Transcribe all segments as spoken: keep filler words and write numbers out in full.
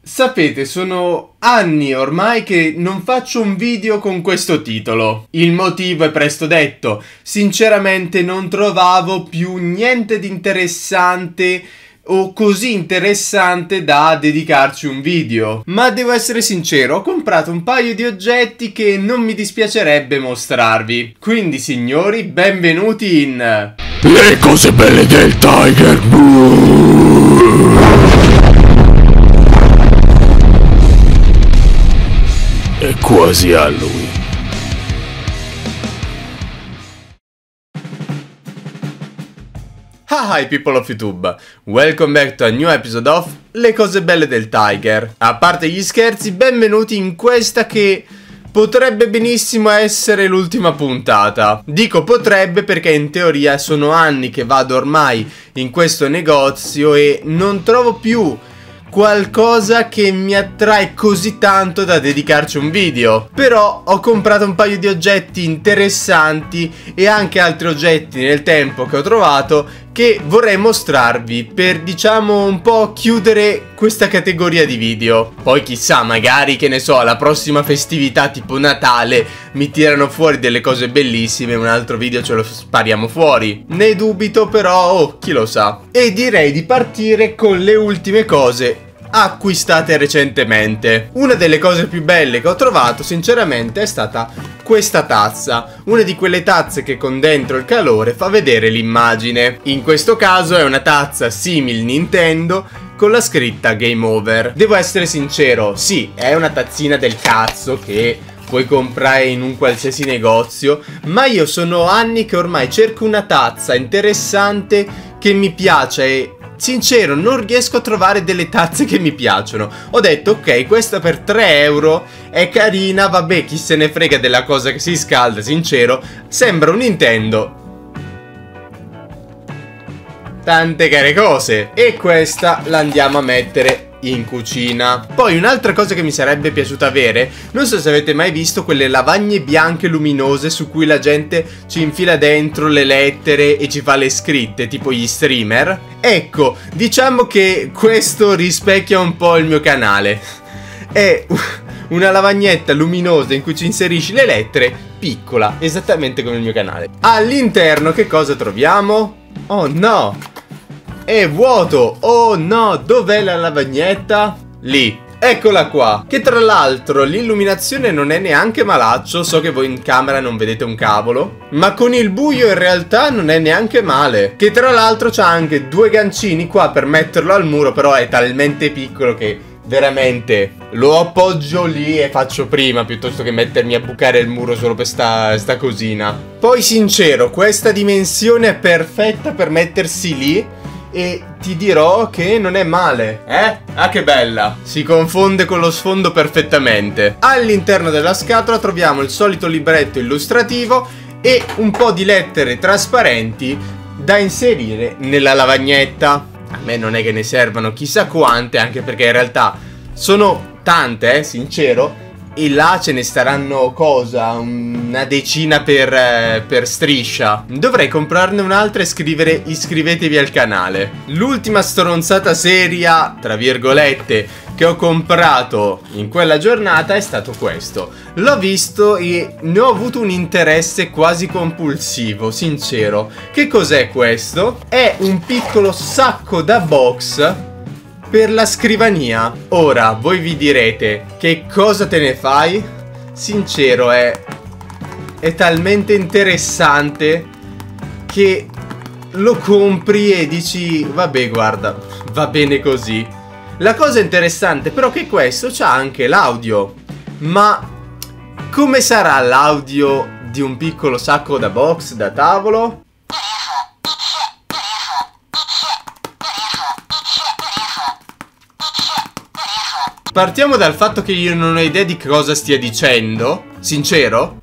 Sapete, sono anni ormai che non faccio un video con questo titolo. Il motivo è presto detto. Sinceramente non trovavo più niente di interessante o così interessante da dedicarci un video. Ma devo essere sincero, ho comprato un paio di oggetti che non mi dispiacerebbe mostrarvi. Quindi signori, benvenuti in... Le cose belle del Tiger. È quasi Halloween. Hi people of YouTube, welcome back to a new episode of Le cose belle del Tiger. A parte gli scherzi, benvenuti in questa che potrebbe benissimo essere l'ultima puntata. Dico potrebbe perché in teoria sono anni che vado ormai in questo negozio e non trovo più qualcosa che mi attrae così tanto da dedicarci un video. Però ho comprato un paio di oggetti interessanti e anche altri oggetti nel tempo che ho trovato che vorrei mostrarvi per, diciamo, un po' chiudere questa categoria di video. Poi chissà, magari, che ne so, alla prossima festività tipo Natale mi tirano fuori delle cose bellissime e un altro video ce lo spariamo fuori. Ne dubito, però, oh, chi lo sa. E direi di partire con le ultime cose acquistate recentemente. Una delle cose più belle che ho trovato sinceramente è stata questa tazza, una di quelle tazze che con dentro il calore fa vedere l'immagine. In questo caso è una tazza simil Nintendo con la scritta Game Over. Devo essere sincero, sì, è una tazzina del cazzo che puoi comprare in un qualsiasi negozio, ma io sono anni che ormai cerco una tazza interessante che mi piace e sincero, non riesco a trovare delle tazze che mi piacciono. Ho detto, ok, questa per tre euro è carina, vabbè, chi se ne frega della cosa che si scalda, sincero. Sembra un Nintendo. Tante care cose. E questa la andiamo a mettere in cucina. Poi un'altra cosa che mi sarebbe piaciuta avere, non so se avete mai visto quelle lavagne bianche luminose su cui la gente ci infila dentro le lettere e ci fa le scritte, tipo gli streamer. Ecco, diciamo che questo rispecchia un po' il mio canale. È una lavagnetta luminosa in cui ci inserisci le lettere, piccola, esattamente come il mio canale. All'interno che cosa troviamo? Oh no! È vuoto! Oh no! Dov'è la lavagnetta? Lì! Eccola qua! Che tra l'altro l'illuminazione non è neanche malaccio. So che voi in camera non vedete un cavolo, ma con il buio in realtà non è neanche male. Che tra l'altro c'ha anche due gancini qua per metterlo al muro, però è talmente piccolo che veramente lo appoggio lì e faccio prima piuttosto che mettermi a bucare il muro solo per sta, sta cosina. Poi sincero, questa dimensione è perfetta per mettersi lì e ti dirò che non è male. Eh? Ah, che bella! Si confonde con lo sfondo perfettamente. All'interno della scatola troviamo il solito libretto illustrativo e un po' di lettere trasparenti da inserire nella lavagnetta. A me non è che ne servano chissà quante, anche perché in realtà sono tante, eh, sincero. E là ce ne staranno cosa? Una decina per, eh, per striscia. Dovrei comprarne un'altra e scrivere iscrivetevi al canale. L'ultima stronzata seria, tra virgolette, che ho comprato in quella giornata è stato questo. L'ho visto e ne ho avuto un interesse quasi compulsivo, sincero. Che cos'è questo? È un piccolo sacco da box per la scrivania. Ora voi vi direte, che cosa te ne fai? Sincero, è è talmente interessante che lo compri e dici vabbè, guarda, va bene così. La cosa interessante però è che questo c'ha anche l'audio. Ma come sarà l'audio di un piccolo sacco da box da tavolo? Partiamo dal fatto che io non ho idea di cosa stia dicendo. Sincero?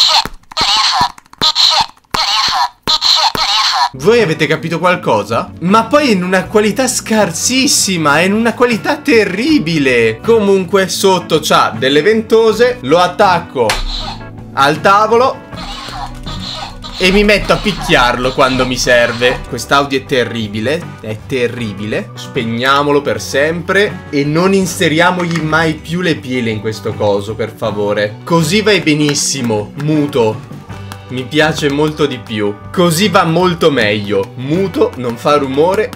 Voi avete capito qualcosa? Ma poi in una qualità scarsissima, è in una qualità terribile. Comunque sotto c'ha delle ventose. Lo attacco al tavolo e mi metto a picchiarlo quando mi serve. Quest'audio è terribile, è terribile. Spegniamolo per sempre e non inseriamogli mai più le pile in questo coso, per favore. Così vai benissimo, muto. Mi piace molto di più. Così va molto meglio. Muto, non fa rumore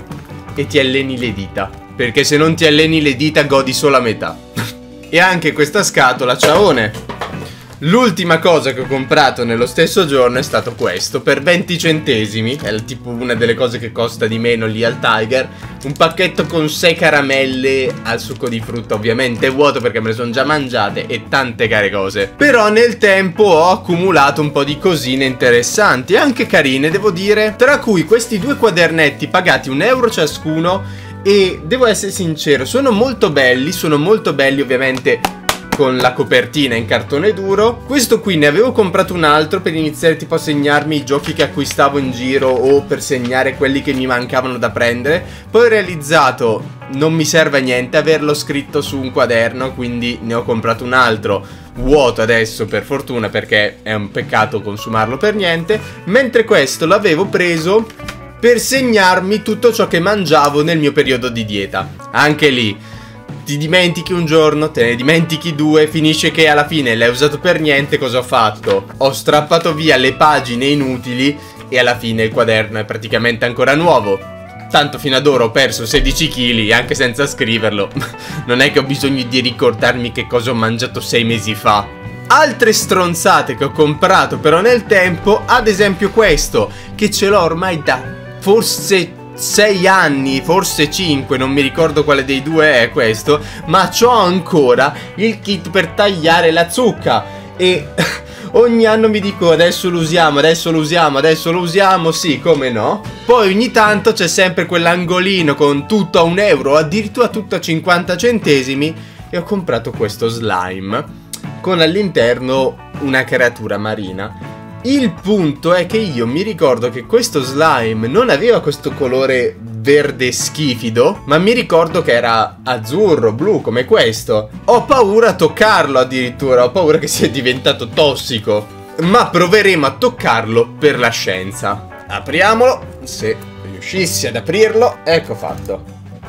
e ti alleni le dita. Perché se non ti alleni le dita godi solo a metà. E anche questa scatola, ciaone. L'ultima cosa che ho comprato nello stesso giorno è stato questo, per venti centesimi. È tipo una delle cose che costa di meno lì al Tiger. Un pacchetto con sei caramelle al succo di frutta, ovviamente vuoto perché me le sono già mangiate, e tante care cose. Però nel tempo ho accumulato un po' di cosine interessanti e anche carine, devo dire. Tra cui questi due quadernetti pagati un euro ciascuno. E devo essere sincero, sono molto belli, sono molto belli ovviamente con la copertina in cartone duro. Questo qui ne avevo comprato un altro per iniziare tipo a segnarmi i giochi che acquistavo in giro o per segnare quelli che mi mancavano da prendere. Poi ho realizzato, non mi serve a niente averlo scritto su un quaderno, quindi ne ho comprato un altro vuoto adesso per fortuna, perché è un peccato consumarlo per niente. Mentre questo l'avevo preso per segnarmi tutto ciò che mangiavo nel mio periodo di dieta. Anche lì ti dimentichi un giorno, te ne dimentichi due, finisce che alla fine l'hai usato per niente. Cosa ho fatto? Ho strappato via le pagine inutili e alla fine il quaderno è praticamente ancora nuovo. Tanto fino ad ora ho perso sedici chili anche senza scriverlo. Non è che ho bisogno di ricordarmi che cosa ho mangiato sei mesi fa. Altre stronzate che ho comprato però nel tempo, ad esempio questo, che ce l'ho ormai da forse sei anni, forse cinque, non mi ricordo quale dei due è questo, ma c'ho ancora il kit per tagliare la zucca e ogni anno mi dico adesso lo usiamo, adesso lo usiamo, adesso lo usiamo, sì, come no? Poi ogni tanto c'è sempre quell'angolino con tutto a un euro, addirittura tutto a cinquanta centesimi, e ho comprato questo slime con all'interno una creatura marina. Il punto è che io mi ricordo che questo slime non aveva questo colore verde schifido, ma mi ricordo che era azzurro, blu, come questo. Ho paura a toccarlo addirittura, ho paura che sia diventato tossico. Ma proveremo a toccarlo per la scienza. Apriamolo, se riuscissi ad aprirlo. Ecco fatto.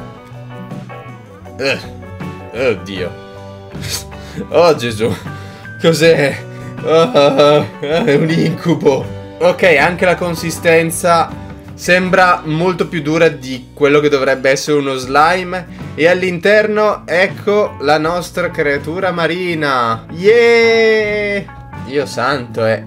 uh, Oddio. Oh Gesù. Cos'è? Oh, oh, oh, è un incubo. Ok, anche la consistenza sembra molto più dura di quello che dovrebbe essere uno slime. E all'interno ecco la nostra creatura marina. Yeah! Dio santo, eh.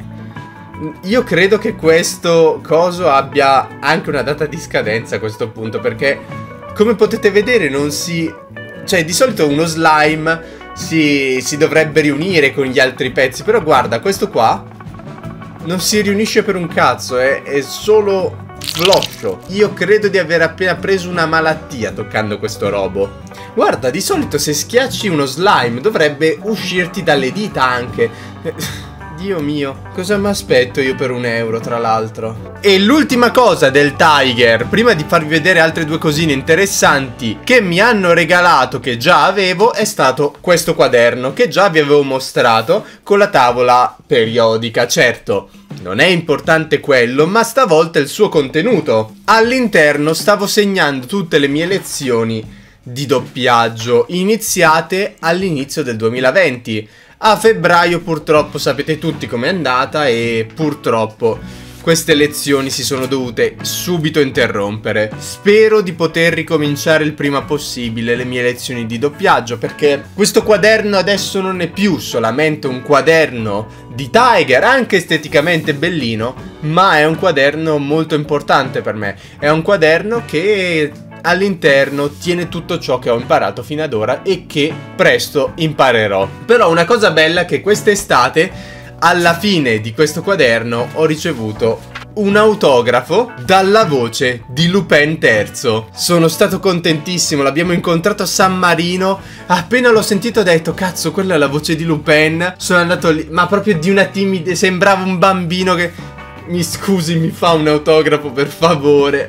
Io credo che questo coso abbia anche una data di scadenza a questo punto, perché come potete vedere non si... Cioè di solito uno slime Si, si dovrebbe riunire con gli altri pezzi, però guarda, questo qua non si riunisce per un cazzo, è, è solo floscio. Io credo di aver appena preso una malattia toccando questo robo. Guarda, di solito se schiacci uno slime dovrebbe uscirti dalle dita anche. Dio mio, cosa mi aspetto io per un euro, tra l'altro? E l'ultima cosa del Tiger, prima di farvi vedere altre due cosine interessanti che mi hanno regalato, che già avevo, è stato questo quaderno che già vi avevo mostrato con la tavola periodica. Certo, non è importante quello, ma stavolta il suo contenuto. All'interno stavo segnando tutte le mie lezioni di doppiaggio iniziate all'inizio del duemilaventi. A febbraio purtroppo sapete tutti com'è andata e purtroppo queste lezioni si sono dovute subito interrompere. Spero di poter ricominciare il prima possibile le mie lezioni di doppiaggio, perché questo quaderno adesso non è più solamente un quaderno di Tiger, anche esteticamente bellino, ma è un quaderno molto importante per me. È un quaderno che all'interno tiene tutto ciò che ho imparato fino ad ora e che presto imparerò. Però una cosa bella è che quest'estate, alla fine di questo quaderno, ho ricevuto un autografo dalla voce di Lupin terzo. Sono stato contentissimo, l'abbiamo incontrato a San Marino. Appena l'ho sentito ho detto cazzo, quella è la voce di Lupin. Sono andato lì, ma proprio di una timida, sembrava un bambino che... Mi scusi, mi fa un autografo per favore.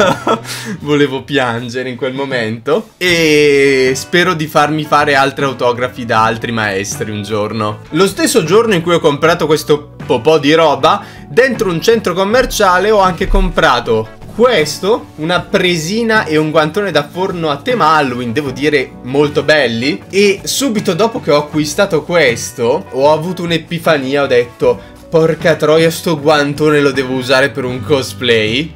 Volevo piangere in quel momento. E spero di farmi fare altri autografi da altri maestri un giorno. Lo stesso giorno in cui ho comprato questo po' po' di roba. Dentro un centro commerciale ho anche comprato questo, una presina e un guantone da forno a tema Halloween, devo dire molto belli. E subito dopo che ho acquistato questo ho avuto un'epifania, ho detto porca troia, sto guantone lo devo usare per un cosplay.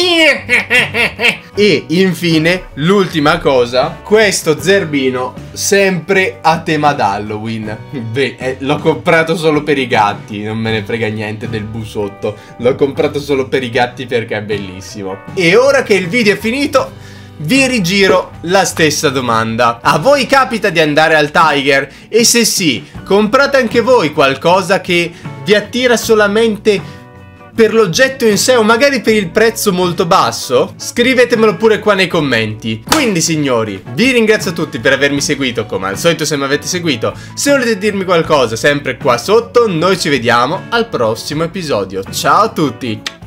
E infine l'ultima cosa, questo zerbino sempre a tema d'Halloween. Beh, eh, l'ho comprato solo per i gatti, non me ne frega niente del busotto, l'ho comprato solo per i gatti perché è bellissimo. E ora che il video è finito vi rigiro la stessa domanda: a voi capita di andare al Tiger? E se sì, comprate anche voi qualcosa che vi attira solamente per l'oggetto in sé o magari per il prezzo molto basso? Scrivetemelo pure qua nei commenti. Quindi signori, vi ringrazio tutti per avermi seguito, come al solito se mi avete seguito. Se volete dirmi qualcosa sempre qua sotto, noi ci vediamo al prossimo episodio. Ciao a tutti!